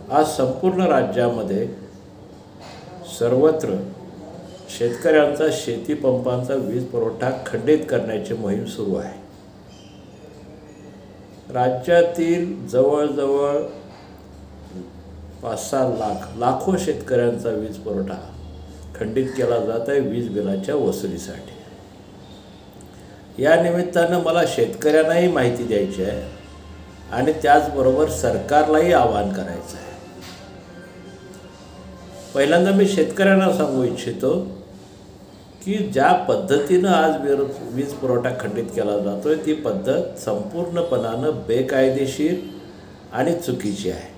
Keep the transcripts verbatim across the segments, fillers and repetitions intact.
आज संपूर्ण राज्यामध्ये सर्वत्र शेतकऱ्यांचा शेतीपंपांचा वीज पुरवठा खंडित करण्याची मोहीम सुरू आहे। राज्यातील जवळजवळ पाच सहा लाख लाखो शेतकऱ्यांचा वीज पुरवठा खंडित केला जात आहे वीज बिलाच्या वसुलीसाठी। या निमित्तानं मला शेतकऱ्यांनाही माहिती द्यायची आहे आणि त्याचबरोबर सरकारलाही आवाहन करायचं आहे। पहिल्यांदा मी शेतकऱ्यांना सांगू इच्छितो की ज्या पद्धतीनं आज वीज पुरवठा खंडित केला जातोय ती पद्धत संपूर्णपणानं बेकायदेशीर आणि चुकीची आहे।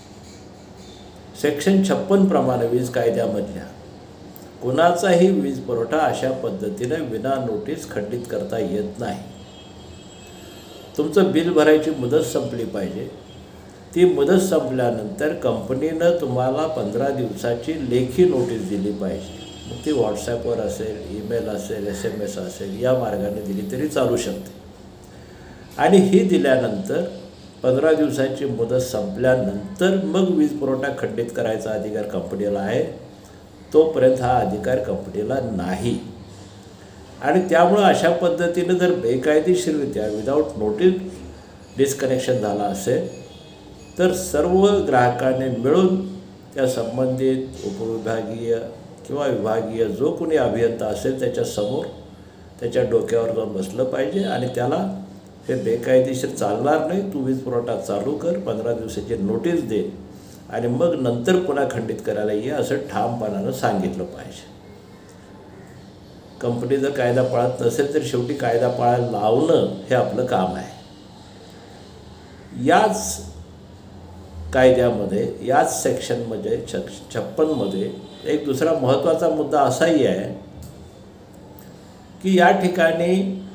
सेक्शन छप्पन प्रमाणे वीज कायद्यामधल्या कुणाचाही वीज पुरवठा अशा पद्धतीने विना नोटीस खंडित करता येत नाही। तुमचं बिल भरायची मुदत संपली पाहिजे। ती मुदत संपल्यानंतर कंपनीनं तुम्हाला पंधरा दिवसाची लेखी नोटीस दिली पाहिजे। मग ती व्हॉट्सॲपवर असेल, ईमेल असेल, एस एम एस असेल, या मार्गाने दिली तरी चालू शकते। आणि ही दिल्यानंतर पंधरा दिवसाची मुदत संपल्यानंतर मग वीज पुरवठा खंडित करायचा अधिकार कंपनीला आहे। तोपर्यंत हा अधिकार कंपनीला नाही। आणि त्यामुळे अशा पद्धतीने जर बेकायदेशीररित्या विदाऊट नोटीस डिस्कनेक्शन झाला असेल तर सर्व ग्राहकांनी मिळून त्या संबंधित उपविभागीय किंवा विभागीय जो कोणी अभियंता असेल त्याच्यासमोर त्याच्या डोक्यावर जाऊन बसलं पाहिजे आणि त्याला हे बेकायदेशीर चालणार नाही, तू वीज पुरवठा चालू कर, पंधरा दिवसाची नोटीस दे आणि मग नंतर पुन्हा खंडित करायला ये असं ठामपणानं सांगितलं पाहिजे। कंपनी जर कायदा पाळत नसेल तर शेवटी कायदा पाळायला लावणं हे आपलं काम आहे। याच कायद्यामध्ये याच सेक्शनमध्ये छप छप्पनमध्ये एक दुसरा महत्त्वाचा मुद्दा असाही आहे की या ठिकाणी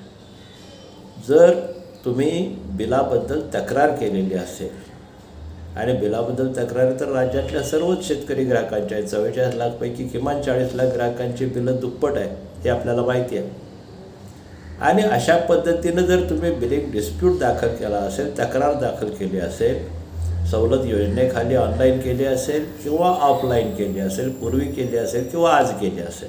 जर तुम्ही बिलाबद्दल तक्रार केलेली असेल आणि बिलाबद्दल तक्रारी तर राज्यातल्या सर्वच शेतकरी ग्राहकांच्या आहेत। चव्वेचाळीस लाखपैकी किमान चाळीस लाख ग्राहकांची बिलं दुप्पट आहे हे आपल्याला माहिती आहे। आणि अशा पद्धतीनं जर तुम्ही बिलिंग डिस्प्यूट दाखल केला असेल, तक्रार दाखल केली असेल, सवलत योजनेखाली ऑनलाईन केली असेल किंवा ऑफलाईन केली असेल, पूर्वी केली असेल किंवा आज केली असेल,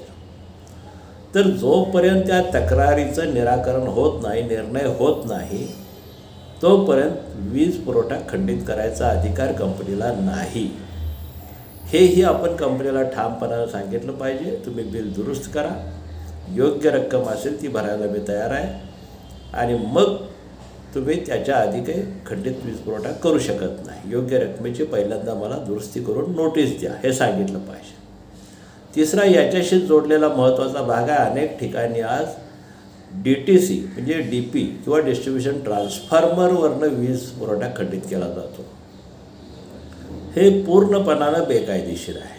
तर जोपर्यंत त्या तक्रारीचं निराकरण होत नाही, निर्णय होत नाही, तोपर्यंत वीज पुरवठा खंडित करायचा अधिकार कंपनीला नाही। हेही आपण कंपनीला ठामपणानं सांगितलं पाहिजे। तुम्ही बिल दुरुस्त करा, योग्य रक्कम असेल ती भरायला मी तयार आहे आणि मग तुम्ही त्याच्या आधी काही खंडित वीज पुरवठा करू शकत नाही। योग्य रकमेची पहिल्यांदा मला दुरुस्ती करून नोटीस द्या हे सांगितलं पाहिजे। तिसरा याच्याशी जोडलेला महत्त्वाचा भाग आहे, अनेक ठिकाणी आज डी टी सी म्हणजे डी पी किंवा डिस्ट्रीब्युशन ट्रान्सफॉर्मरवरनं वीज पुरवठा खंडित केला जातो। हे पूर्णपणानं बेकायदेशीर आहे।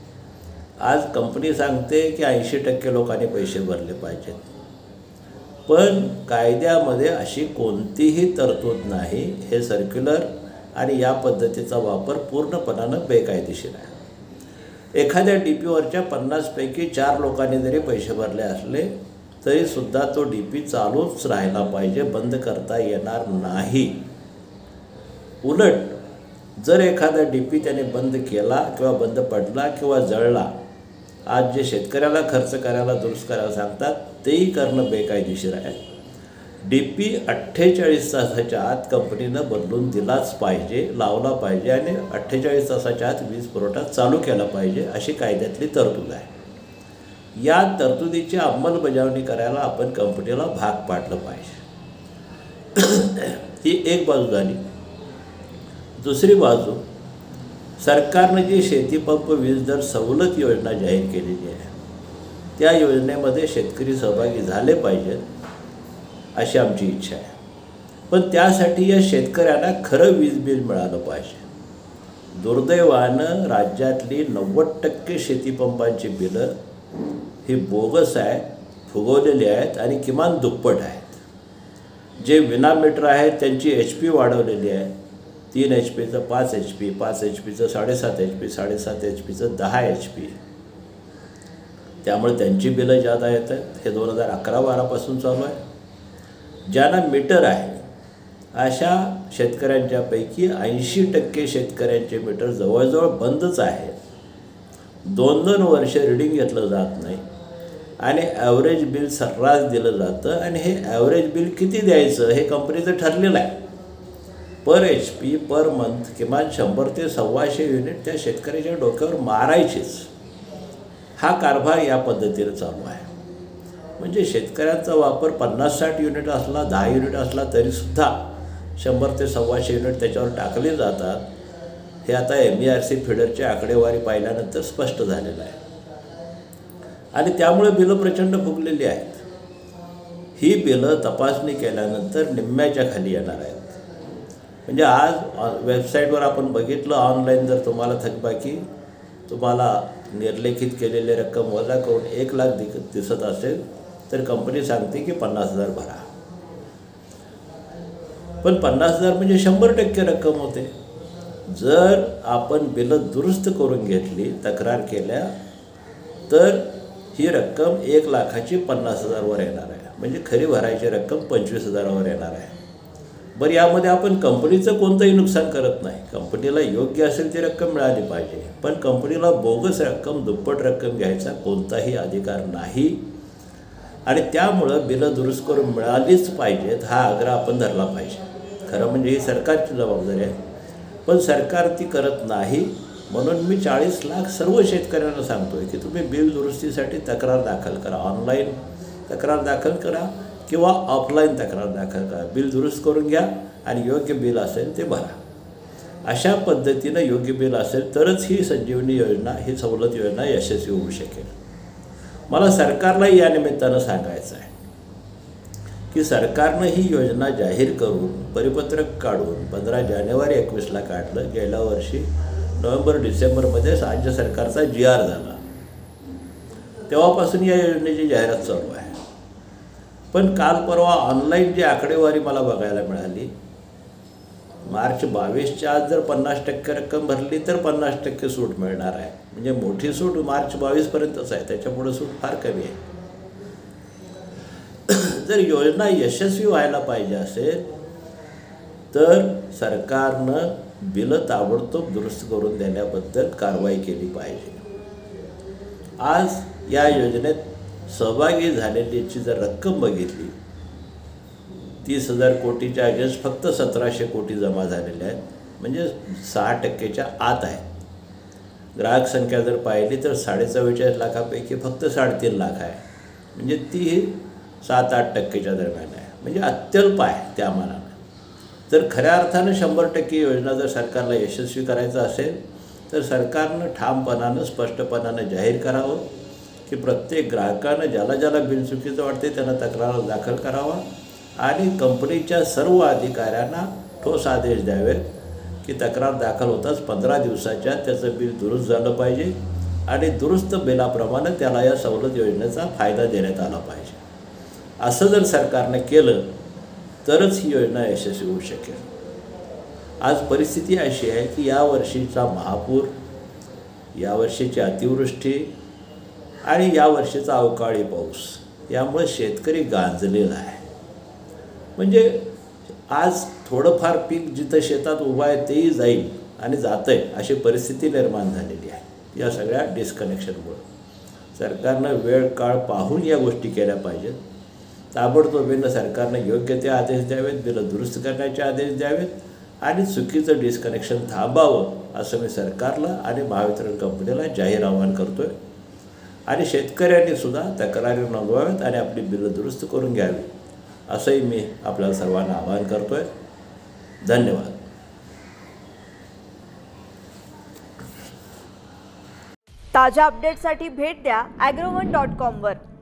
आज कंपनी सांगते की ऐंशी टक्के लोकांनी पैसे भरले पाहिजेत, पण कायद्यामध्ये अशी कोणतीही तरतूद नाही। हे सर्क्युलर आणि या पद्धतीचा वापर पूर्णपणानं बेकायदेशीर आहे। एखाद्या डी पीवरच्या पन्नासपैकी चार लोकांनी जरी पैसे भरले असले तरीसुद्धा तो डी पी चालूच राहिला पाहिजे, बंद करता येणार नाही। उलट जर एखादा डी पी त्याने बंद केला किंवा बंद पडला किंवा जळला, आज जे शेतकऱ्याला खर्च करायला दुरुस्त करायला सांगतात तेही करणं बेकायदेशीर आहे। डी पी अठ्ठेचाळीस तासाच्या आत कंपनीनं बदलून दिलाच पाहिजे, लावला पाहिजे आणि अठ्ठेचाळीस तासाच्या आत वीज पुरवठा चालू केला पाहिजे अशी कायद्यातली तरतूद आहे। या तरतुदीची अंमलबजावणी करायला आपण कंपनीला भाग पाडलं पाहिजे। ही एक बाजू झाली। दुसरी बाजू, सरकारने जी शेतीपंप वीज दर सवलत योजना जाहीर केलेली आहे त्या योजनेमध्ये शेतकरी सहभागी झाले पाहिजेत अशी आमची इच्छा आहे। पण त्यासाठी या शेतकऱ्यांना खरं वीज बिल मिळालं पाहिजे। दुर्दैवानं राज्यातली नव्वद टक्के शेतीपंपांची बिलं ही बोगस आहेत, फुगवलेली आहेत आणि किमान दुप्पट आहेत। जे विना मीटर आहेत त्यांची एच पी वाढवलेली आहे, तीन एच पीचं पाच एच पी, पाच एच पीचं साडेसात एच पी, साडेसात एच पीचं दहा एच पी। त्यामुळे त्यांची बिलं जादा येत आहेत। हे दोन हजार अकरा बारापासून चालू आहे। ज्यांना मीटर आहे अशा शेतकऱ्यांच्यापैकी ऐंशी टक्के शेतकऱ्यांचे मीटर जवळजवळ बंदच आहे. दोन दोन वर्ष रिडिंग घेतलं जात नाही आणि ॲव्हरेज बिल सर्रास दिलं जातं. आणि हे ॲव्हरेज बिल किती द्यायचं हे कंपनीचं ठरलेलं आहे. Per H P per month किमान शंभर ते सव्वाशे युनिट त्या शेतकऱ्याच्या डोक्यावर मारायचेच. हा कारभार या पद्धतीनं चालू आहे. म्हणजे शेतकऱ्यांचा वापर पन्नास साठ युनिट असला, दहा युनिट असला तरीसुद्धा शंभर ते सव्वाशे युनिट त्याच्यावर टाकले जातात. हे आता एम ई आर सी फिडरची आकडेवारी पाहिल्यानंतर स्पष्ट झालेलं आहे. आणि त्यामुळे बिलं प्रचंड फुगलेली आहेत. ही बिलं तपासणी केल्यानंतर निम्म्याच्या खाली येणार आहेत. म्हणजे आज वेबसाईटवर आपण बघितलं, ऑनलाईन जर तुम्हाला थकबाकी तुम्हाला निर्लेखित केलेली रक्कम वजा करून एक लाख दि दिसत असेल तर कंपनी सांगते की पन्नास हजार भरा. पण पन्नास हजार म्हणजे शंभर टक्के रक्कम होते. जर आपण बिलं दुरुस्त करून घेतली, तक्रार केल्या, तर ही रक्कम एक लाखाची पन्नास हजारवर येणार आहे. म्हणजे खरी भरायची रक्कम पंचवीस हजारावर येणार आहे. बरं, यामध्ये आपण कंपनीचं कोणतंही नुकसान करत नाही. कंपनीला योग्य असेल ती रक्कम मिळाली पाहिजे. पण कंपनीला बोगस रक्कम, दुप्पट रक्कम घ्यायचा कोणताही अधिकार नाही. आणि त्यामुळं बिलं दुरुस्त करून मिळालीच पाहिजेत हा आग्रह आपण धरला पाहिजे. खरं म्हणजे ही सरकारची जबाबदारी आहे, पण सरकार ती करत नाही. म्हणून मी चाळीस लाख सर्व शेतकऱ्यांना सांगतो आहे की तुम्ही बिल दुरुस्तीसाठी तक्रार दाखल करा. ऑनलाईन तक्रार दाखल करा किंवा ऑफलाईन तक्रार दाखल करा. बिल दुरुस्त करून घ्या आणि योग्य बिल असेल ते भरा. अशा पद्धतीनं योग्य बिल असेल तरच ही संजीवनी योजना, ही सवलत योजना यशस्वी होऊ शकेल. मला सरकारलाही या निमित्तानं सांगायचं आहे की सरकारनं ही योजना जाहीर करून परिपत्रक काढून पंधरा जानेवारी एकवीसला काढलं. गेल्या वर्षी नोव्हेंबर डिसेंबरमध्ये राज्य सरकारचा जी आर झाला. तेव्हापासून या योजनेची जाहिरात चालू आहे. पण काल परवा ऑनलाईन जी आकडेवारी मला बघायला मिळाली, मार्च बावीसच्या आज जर पन्नास टक्के रक्कम भरली तर पन्नास टक्के सूट मिळणार आहे. म्हणजे मोठी सूट मार्च बावीसपर्यंतच आहे, त्याच्यापुढे सूट फार कमी आहे. जर योजना यशस्वी व्हायला पाहिजे असेल तर सरकारनं बिलं ताबडतोब दुरुस्त करून देण्याबद्दल कारवाई केली पाहिजे. आज या योजनेत सहभागी झालेलीची जर रक्कम बघितली, तीस हजार कोटीच्या अगेन्स्ट फक्त सतराशे कोटी जमा झालेल्या आहेत. म्हणजे सहा टक्केच्या आत आहे. ग्राहक संख्या जर पाहिली तर साडे चव्वेचाळीस लाखापैकी फक्त साडेतीन लाख आहे. म्हणजे ती सात आठ टक्केच्या दरम्यान आहे. म्हणजे अत्यल्प आहे त्या मानानं. जर खऱ्या अर्थानं शंभर टक्के योजना जर सरकारला यशस्वी करायचं असेल तर सरकारनं ठामपणानं, स्पष्टपणानं जाहीर करावं की प्रत्येक ग्राहकानं ज्याला ज्याला बिल चुकीचं वाटते त्यांना तक्रार दाखल करावा आणि कंपनीच्या सर्व अधिकाऱ्यांना ठोस आदेश द्यावेत की तक्रार दाखल होताच पंधरा दिवसाच्या त्याचं बिल दुरुस्त झालं पाहिजे आणि दुरुस्त बिलाप्रमाणे त्याला या सवलत योजनेचा फायदा देण्यात आला पाहिजे. असं जर सरकारने केलं तरच ही योजना यशस्वी होऊ शकेल. आज परिस्थिती अशी आहे की यावर्षीचा महापूर, यावर्षीची अतिवृष्टी आणि यावर्षीचा अवकाळी पाऊस यामुळे शेतकरी गांजलेला आहे. म्हणजे आज थोडंफार पीक जिथं शेतात उभं आहे तेही जाईल आणि जातं आहे अशी परिस्थिती निर्माण झालेली आहे या सगळ्या डिस्कनेक्शनमुळं. सरकारनं वेळ काळ पाहून या गोष्टी केल्या पाहिजेत. ताबडतोबीनं सरकारनं योग्य ते आदेश द्यावेत, बिलं दुरुस्त करण्याचे आदेश द्यावेत आणि चुकीचं डिस्कनेक्शन थांबावं असं मी सरकारला आणि महावितरण कंपनीला जाहीर आवाहन करतो आहे. आणि शेतकऱ्यांनी सुद्धा तक्रारी नोंदवाव्यात आणि आपली बिलं दुरुस्त करून घ्यावी असंही मी आपल्या सर्वांना आवाहन करतो आहे. धन्यवाद. ताज्या अपडेट्ससाठी भेट द्या ॲग्रोवन डॉट कॉमवर.